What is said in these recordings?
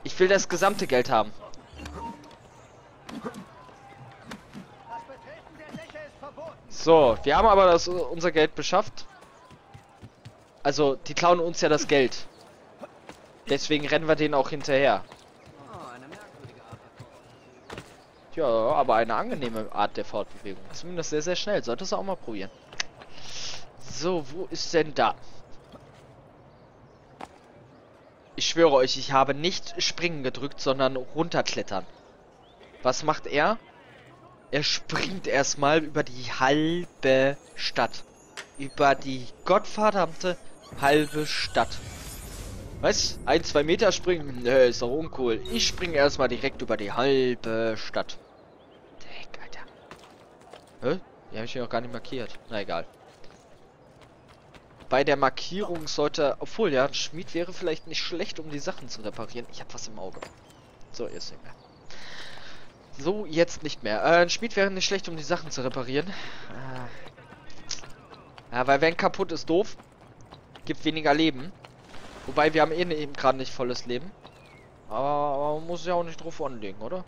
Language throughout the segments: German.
Ich will das gesamte Geld haben. So, wir haben aber unser Geld beschafft. Also, die klauen uns ja das Geld. Deswegen rennen wir denen auch hinterher. Ja, aber eine angenehme Art der Fortbewegung. Zumindest sehr, sehr schnell. Solltest du auch mal probieren. So, wo ist denn da? Ich schwöre euch, ich habe nicht springen gedrückt, sondern runterklettern. Was macht er? Er springt erstmal über die halbe Stadt. Über die gottverdammte halbe Stadt. Was? 1-2 Meter springen? Nö, ist doch uncool. Ich springe erstmal direkt über die halbe Stadt. Dreck, Alter. Hä? Die habe ich hier noch gar nicht markiert. Na egal. Bei der Markierung sollte... Obwohl, ja, ein Schmied wäre vielleicht nicht schlecht, um die Sachen zu reparieren. Ich habe was im Auge. So, jetzt nicht mehr. So, jetzt nicht mehr. Ein Schmied wäre nicht schlecht, um die Sachen zu reparieren. Ja, weil wenn kaputt ist, doof. Gibt weniger Leben. Wobei, wir haben eben gerade nicht volles Leben. Aber man muss ja auch nicht drauf anlegen, oder?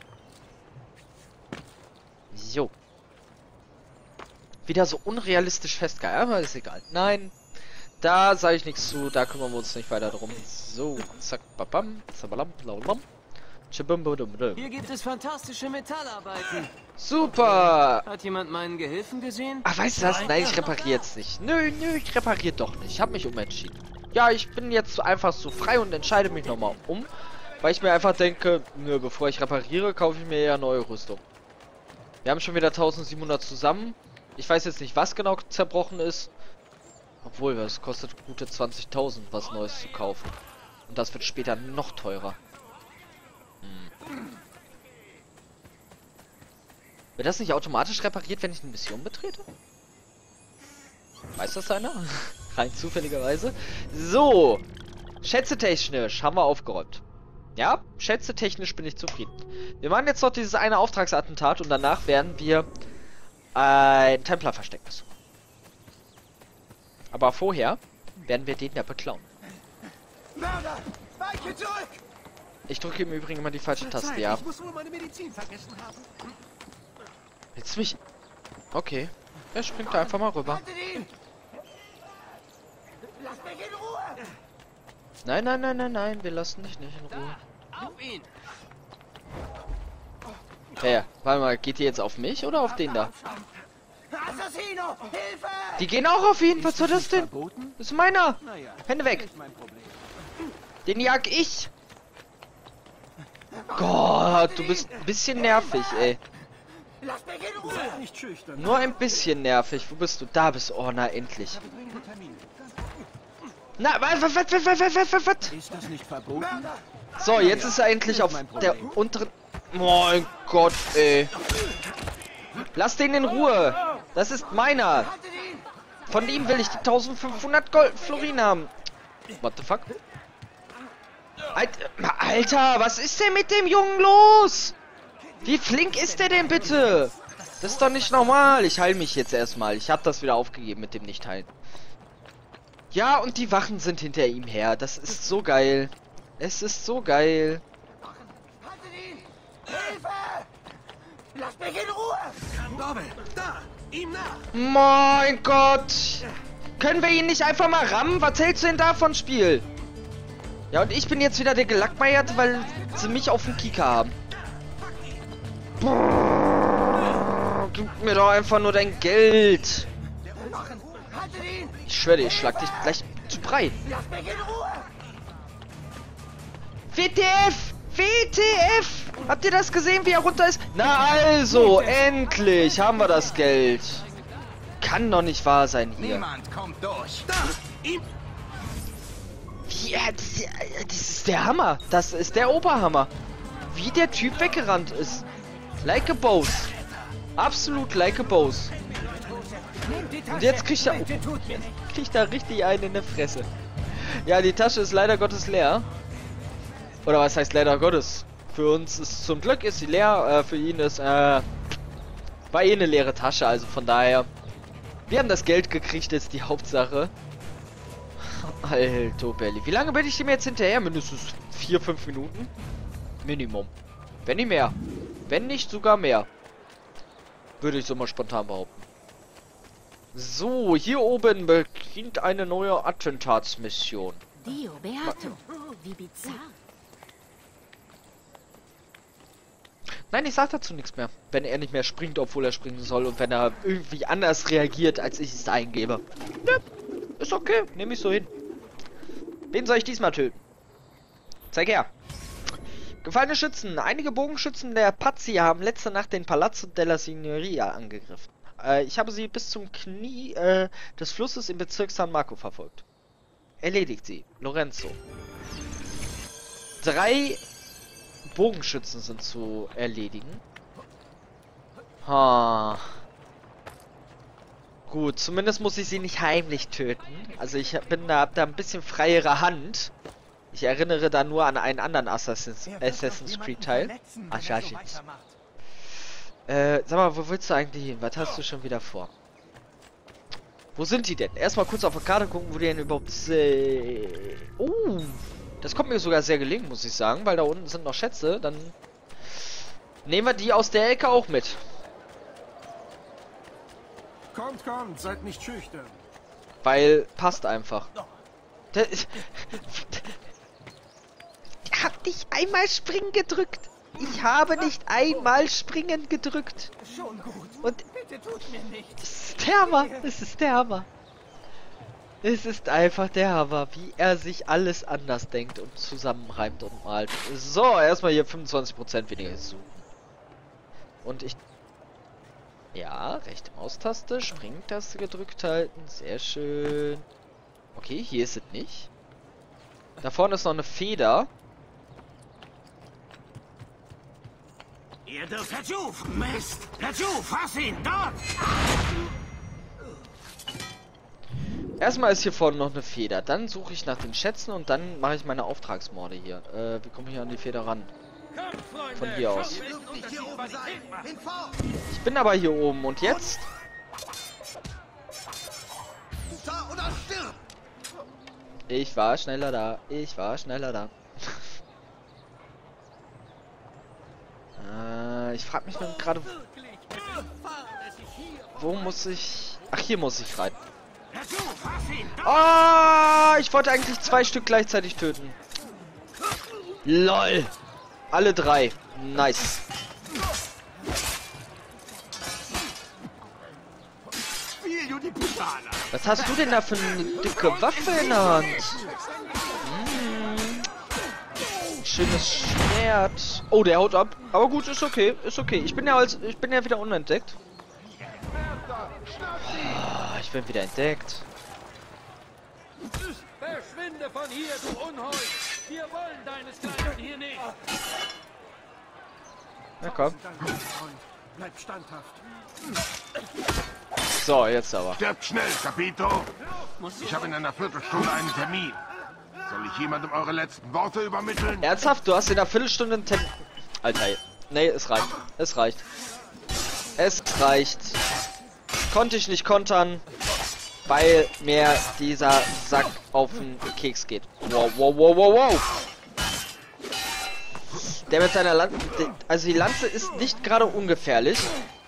So. Wieder so unrealistisch festgehalten. Aber ist egal. Nein. Da sage ich nichts zu. Da kümmern wir uns nicht weiter drum. So. Zack. Babam. Zabalam. Laulam. Hier gibt es fantastische Metallarbeiten. Super! Hat jemand meinen Gehilfen gesehen? Ach, weißt du was? Nein, ich repariere jetzt nicht. Nö, ich repariere doch nicht. Ich habe mich umentschieden. Ja, ich bin jetzt einfach so frei und entscheide mich nochmal um. Weil ich mir einfach denke, nö, bevor ich repariere, kaufe ich mir ja neue Rüstung. Wir haben schon wieder 1700 zusammen. Ich weiß jetzt nicht, was genau zerbrochen ist. Obwohl, es kostet gute 20.000, was Neues zu kaufen. Und das wird später noch teurer. Wird das nicht automatisch repariert, wenn ich eine Mission betrete? Weiß das einer? Rein zufälligerweise. So. Schätzetechnisch haben wir aufgeräumt. Ja, schätzetechnisch bin ich zufrieden. Wir machen jetzt noch dieses eine Auftragsattentat und danach werden wir ein Templerversteck besuchen. Aber vorher werden wir den ja beklauen. Ich drücke im Übrigen immer die falsche Taste, ja. Ich muss wohl meine Medizin vergessen haben. Jetzt mich. Okay. Er springt da einfach mal rüber. Lass mich in Ruhe! Nein, wir lassen dich nicht in Ruhe. Auf ihn! Ja, warte mal, geht die jetzt auf mich oder auf den da? Assassino! Hilfe! Die gehen auch auf ihn, was soll das denn? Das ist meiner! Naja, Hände weg! nicht mein Problem. Den jag ich! Gott, du bist ein bisschen nervig, ey. Lass mich in Ruhe! Nicht schüchtern. Nur ein bisschen nervig. Wo bist du? Da bist du. Oh, na, endlich. Na, was? Ist das nicht verboten? So, jetzt ist er endlich auf der unteren... Mein Gott, ey. Lass den in Ruhe. Das ist meiner. Von ihm will ich die 1500 Goldflorin haben. What the fuck? Alter, was ist denn mit dem Jungen los? Wie flink ist der denn bitte? Das ist doch nicht normal. Ich heile mich jetzt erstmal. Ich habe das wieder aufgegeben mit dem Nicht-Heilen. Ja, und die Wachen sind hinter ihm her. Das ist so geil. Es ist so geil. Haltet ihn! Hilfe! Lass mich in Ruhe! Doppel! Da! Ihm nach! Mein Gott! Können wir ihn nicht einfach mal rammen? Was hältst du denn davon, Spiel? Ja, und ich bin jetzt wieder der Gelackmeiert, weil sie mich auf den Kieker haben. Gib mir doch einfach nur dein Geld. Ich schwöre dir, ich schlag dich gleich zu Brei. Lass mich in Ruhe! WTF! WTF! Habt ihr das gesehen, wie er runter ist? Na also, endlich haben wir das Geld. Kann doch nicht wahr sein hier. Niemand kommt durch! Da! Ihm! Ja, das ist der Hammer. Das ist der Oberhammer. Wie der Typ weggerannt ist. Like a boss. Absolut like a boss. Und jetzt kriegt er... kriegt er richtig einen in der Fresse. Ja, die Tasche ist leider Gottes leer. Oder was heißt leider Gottes? Für uns ist zum Glück ist sie leer. Für ihn ist war eine leere Tasche. Also von daher... Wir haben das Geld gekriegt, ist die Hauptsache. Alter Belly. Wie lange bin ich dem jetzt hinterher? Mindestens 4-5 Minuten. Minimum. Wenn nicht mehr. Wenn nicht sogar mehr. Würde ich so mal spontan behaupten. So, hier oben beginnt eine neue Attentatsmission. Dio Beato, wie bizarr. Nein, ich sag dazu nichts mehr. Wenn er nicht mehr springt, obwohl er springen soll. Und wenn er irgendwie anders reagiert, als ich es eingebe. Ja, ist okay. Nehme ich so hin. Wen soll ich diesmal töten? Zeig her. Gefallene Schützen. Einige Bogenschützen der Pazzi haben letzte Nacht den Palazzo della Signoria angegriffen. Ich habe sie bis zum Knie des Flusses im Bezirk San Marco verfolgt. Erledigt sie. Lorenzo. 3 Bogenschützen sind zu erledigen. Ha. Gut, zumindest muss ich sie nicht heimlich töten. Also ich hab da ein bisschen freiere Hand. Ich erinnere da nur an einen anderen Assassin's Creed Teil. Assassins. Sag mal, wo willst du eigentlich hin? Was hast du schon wieder vor? Wo sind die denn? Erstmal kurz auf der Karte gucken, wo die denn überhaupt das kommt mir sogar sehr gelegen, muss ich sagen, weil da unten sind noch Schätze. Dann nehmen wir die aus der Ecke auch mit. Kommt, kommt, seid nicht schüchtern. Weil passt einfach. Ich hab nicht einmal springen gedrückt. Ich habe nicht einmal springen gedrückt. Schon gut. Und Bitte tut mir nichts. es ist der Hammer. Es ist der Hammer. Es ist einfach der Hammer, wie er sich alles anders denkt und zusammenreimt und malt. So, erstmal hier 25% weniger suchen. Und ich... Ja, rechte Maustaste, Springtaste gedrückt halten. Sehr schön. Okay, hier ist es nicht. Da vorne ist noch eine Feder. Ihr dürft Herr Juf! Mist! Herr Juf, fass ihn! Dort! Erstmal ist hier vorne noch eine Feder. Dann suche ich nach den Schätzen und dann mache ich meine Auftragsmorde hier. Wie komme ich hier an die Feder ran? Von hier aus. Ich bin aber hier oben und jetzt? Ich war schneller da. Ich war schneller da. Ich frage mich nur gerade, wo muss ich... Ach, hier muss ich rein. Ah, ich wollte eigentlich 2 Stück gleichzeitig töten. LOL. Alle 3. Nice. Was hast du denn da für eine dicke Waffe in der Hand? Schönes Schwert. Oh, der haut ab. Aber gut, ist okay. Ist okay. Ich bin ja wieder unentdeckt. Oh, ich bin wieder entdeckt. Verschwinde von hier, du Unhold! Wir wollen deinesgleichen hier nicht! Na komm. Bleib standhaft. So, jetzt aber. Stirbt schnell, Capito. Ich habe in einer Viertelstunde einen Termin. Soll ich jemandem eure letzten Worte übermitteln? Ernsthaft? Du hast in einer Viertelstunde einen Termin... Alter, nee, es reicht. Es reicht. Es reicht. Konnte ich nicht kontern, weil mir dieser Sack auf den Keks geht. Wow, wow, wow, wow, wow. Der mit seiner Lanze... Also die Lanze ist nicht gerade ungefährlich.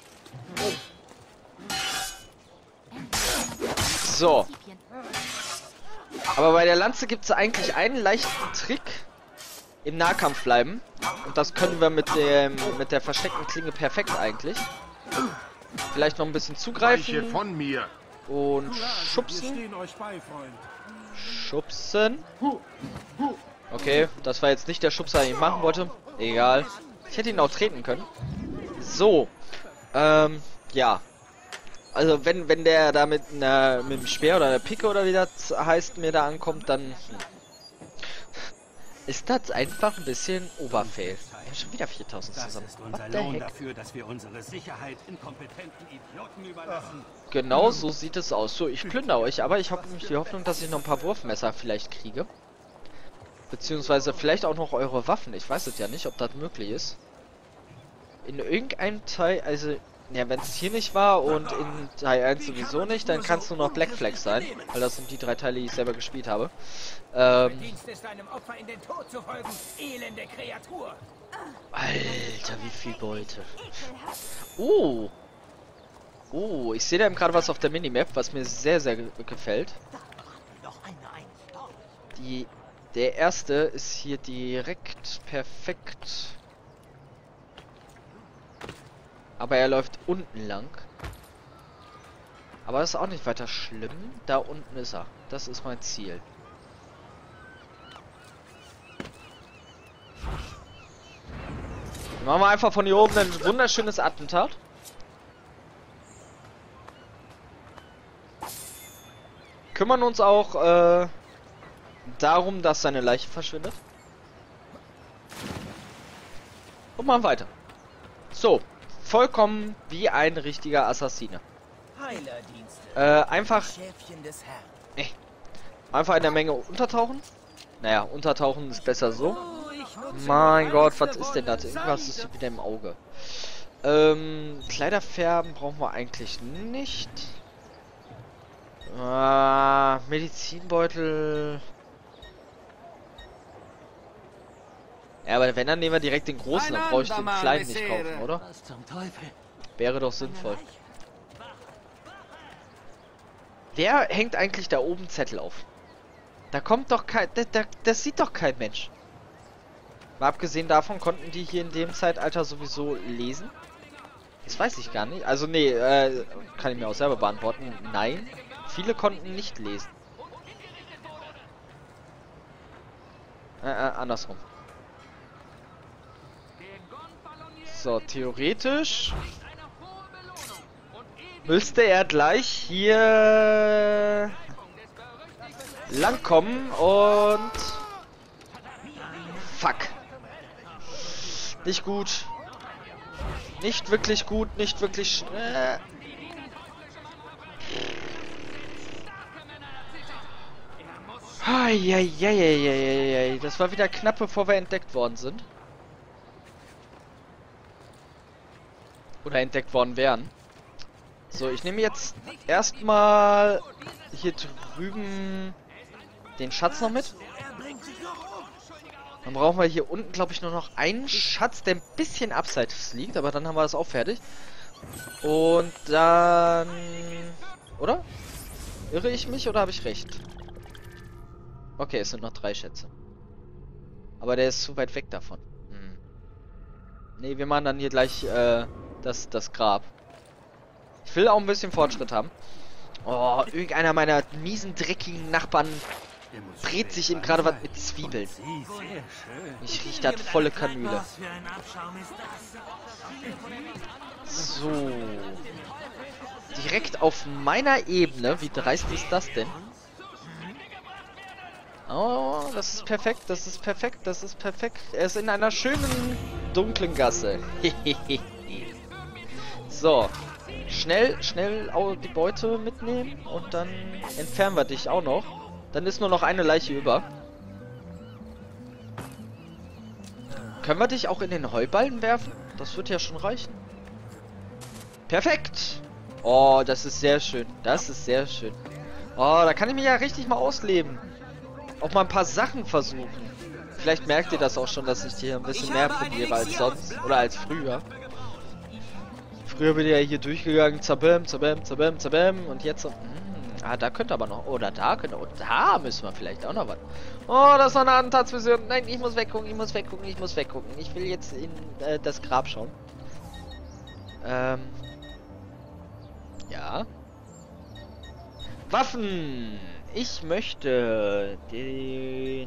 So. Aber bei der Lanze gibt es eigentlich einen leichten Trick. Im Nahkampf bleiben. Und das können wir mit der versteckten Klinge perfekt eigentlich. Vielleicht noch ein bisschen zugreifen. Von mir. Und Wir schubsen. stehen euch bei, Freund. Schubsen. Okay, das war jetzt nicht der Schubser, den ich machen wollte. Egal. Ich hätte ihn auch treten können. So. Ja. Also wenn der da mit dem Speer oder der Picke oder wie das heißt mir da ankommt, dann ist das einfach ein bisschen Oberfail. Ja, schon wieder 4000 zusammen. Das ist unser Lohn dafür, dass wir unsere Sicherheit inkompetenten Idioten überlassen. Genau so sieht es aus. So, ich plündere euch, aber ich habe nämlich die Hoffnung, dass ich noch ein paar Wurfmesser vielleicht kriege. Beziehungsweise vielleicht auch noch eure Waffen. Ich weiß es ja nicht, ob das möglich ist. In irgendeinem Teil, also... Ja, wenn es hier nicht war und in Teil 1 sowieso nicht, dann kann es nur noch Black Flag sein. Weil das sind die 3 Teile, die ich selber gespielt habe. Verdienst es deinem Opfer in den Tod zu folgen, elende Kreatur. Alter, wie viel Beute. Oh. Oh, ich sehe da eben gerade was auf der Minimap, was mir sehr, sehr gefällt. Der erste ist hier direkt perfekt. Aber er läuft unten lang. Aber das ist auch nicht weiter schlimm. Da unten ist er. Das ist mein Ziel. Dann machen wir einfach von hier oben ein wunderschönes Attentat. Kümmern uns auch darum, dass seine Leiche verschwindet. Und machen weiter. So, vollkommen wie ein richtiger Assassine. Einfach einfach in der Menge untertauchen. Naja, untertauchen ist besser so. Mein Gott, was ist denn das? Irgendwas ist wieder im Auge. Kleider färben brauchen wir eigentlich nicht. Medizinbeutel. Ja, aber wenn, dann nehmen wir direkt den großen, dann brauche ich den kleinen nicht kaufen, oder? Wäre doch sinnvoll. Wer hängt eigentlich da oben Zettel auf? Da kommt doch kein... Das sieht doch kein Mensch. Mal abgesehen davon, konnten die hier in dem Zeitalter sowieso lesen? Das weiß ich gar nicht. Also nee, kann ich mir auch selber beantworten. Nein, viele konnten nicht lesen. Andersrum. So, theoretisch müsste er gleich hier langkommen und... Fuck. Nicht gut. Nicht wirklich gut, nicht wirklich... Das war wieder knapp, bevor wir entdeckt worden sind. Oder entdeckt worden wären. So, ich nehme jetzt erstmal hier drüben den Schatz noch mit. Dann brauchen wir hier unten, glaube ich, nur noch einen Schatz, der ein bisschen abseits liegt. Aber dann haben wir das auch fertig. Und dann... Oder? Irre ich mich oder habe ich recht? Okay, es sind noch 3 Schätze. Aber der ist zu weit weg davon. Ne, wir machen dann hier gleich das Grab. Ich will auch ein bisschen Fortschritt haben. Oh, irgendeiner meiner miesen, dreckigen Nachbarn dreht sich eben gerade was mit Zwiebeln. Ich rieche das volle Kanüle. So. Direkt auf meiner Ebene. Wie dreist ist das denn? Oh, das ist perfekt, das ist perfekt, das ist perfekt. Er ist in einer schönen, dunklen Gasse. So. Schnell die Beute mitnehmen und dann entfernen wir dich auch noch. Dann ist nur noch eine Leiche über. Können wir dich auch in den Heuballen werfen? Das wird ja schon reichen. Perfekt! Oh, das ist sehr schön. Das ist sehr schön. Oh, da kann ich mich ja richtig mal ausleben. Auch mal ein paar Sachen versuchen. Vielleicht merkt ihr das auch schon, dass ich hier ein bisschen mehr probiere als sonst. Oder als früher. Früher bin ich ja hier durchgegangen. Zabam, zabam, zabam, zabam. Und jetzt so... da könnte aber noch... Oder da könnte... Oh, da müssen wir vielleicht auch noch was. Oh, das ist noch eine Attentatsvision. Nein, ich muss weggucken, ich muss weggucken, ich muss weggucken. Ich will jetzt in das Grab schauen. Ja. Waffen! Ich möchte den...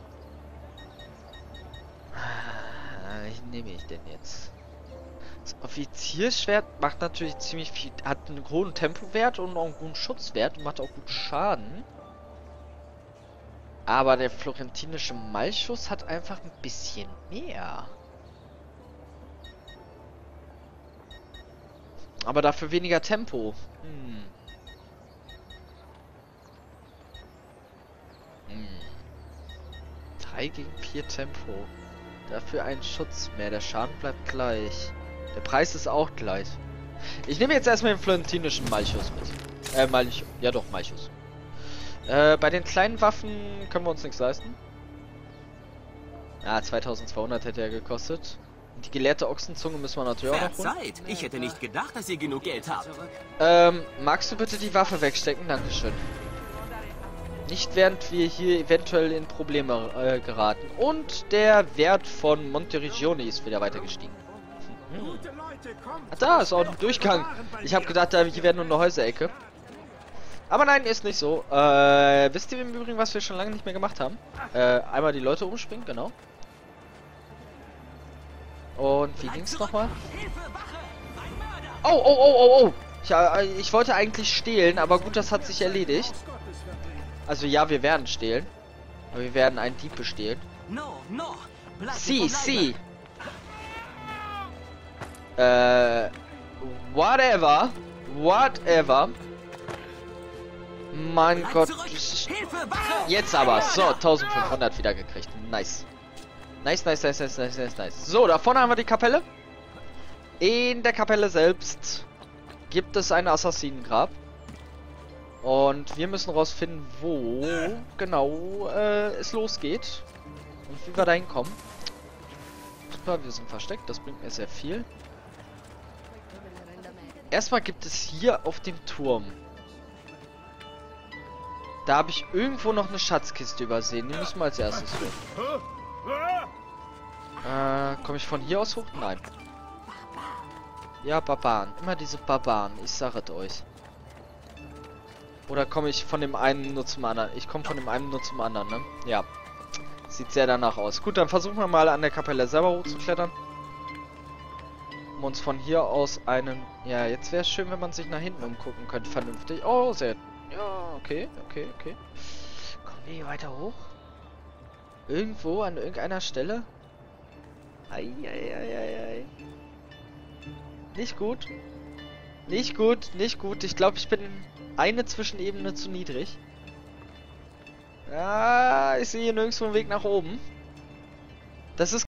Was nehme ich denn jetzt? Das Offiziersschwert macht natürlich ziemlich viel... Hat einen hohen Tempowert und auch einen guten Schutzwert und macht auch gut Schaden. Aber der florentinische Malchus hat einfach ein bisschen mehr. Aber dafür weniger Tempo. 3 gegen 4 Tempo. Dafür ein Schutz mehr. Der Schaden bleibt gleich. Der Preis ist auch gleich. Ich nehme jetzt erstmal den florentinischen Malchus mit. Ja doch, Malchus. Bei den kleinen Waffen können wir uns nichts leisten. Ja, 2200 hätte er gekostet. Und die gelehrte Ochsenzunge müssen wir natürlich auch noch holen. Verzeiht, ich hätte nicht gedacht, dass ihr genug Geld habt. Magst du bitte die Waffe wegstecken? Dankeschön. Nicht während wir hier eventuell in Probleme geraten. Und der Wert von Monteriggioni ist wieder weiter gestiegen. Ah, da ist auch ein Durchgang. Ich habe gedacht, hier wäre nur eine Häuserecke. Aber nein, ist nicht so. Wisst ihr im Übrigen, was wir schon lange nicht mehr gemacht haben? Einmal die Leute umspringen, genau. Und wie ging's nochmal? Oh, oh, oh, oh, oh. Ich wollte eigentlich stehlen, aber gut, das hat sich erledigt. Also ja, wir werden stehlen. Aber wir werden einen Dieb bestehlen. Sie. Whatever. Mein Gott. Jetzt aber. So, 1500 wieder gekriegt. Nice. Nice. So, da vorne haben wir die Kapelle. In der Kapelle selbst gibt es ein Assassinengrab. Und wir müssen rausfinden, wo genau es losgeht. Und wie wir da hinkommen. Super, wir sind versteckt. Das bringt mir sehr viel. Erstmal gibt es hier auf dem Turm. Da habe ich irgendwo noch eine Schatzkiste übersehen. Die müssen wir als erstes holen. Komme ich von hier aus hoch? Nein. Ja, Barbaren. Immer diese Barbaren. Ich sage es euch. Oder komme ich von dem einen nur zum anderen? Ich komme von dem einen nur zum anderen, ne? Ja. Sieht sehr danach aus. Gut, dann versuchen wir mal an der Kapelle selber hochzuklettern. Um uns von hier aus einen... Ja, jetzt wäre es schön, wenn man sich nach hinten umgucken könnte. Vernünftig. Oh, sehr... Ja, okay. Kommen wir hier weiter hoch? Irgendwo, an irgendeiner Stelle? Ei. Nicht gut. Nicht gut. Ich glaube, ich bin eine Zwischenebene zu niedrig. Ja, ich sehe hier nirgendwo einen Weg nach oben. Das ist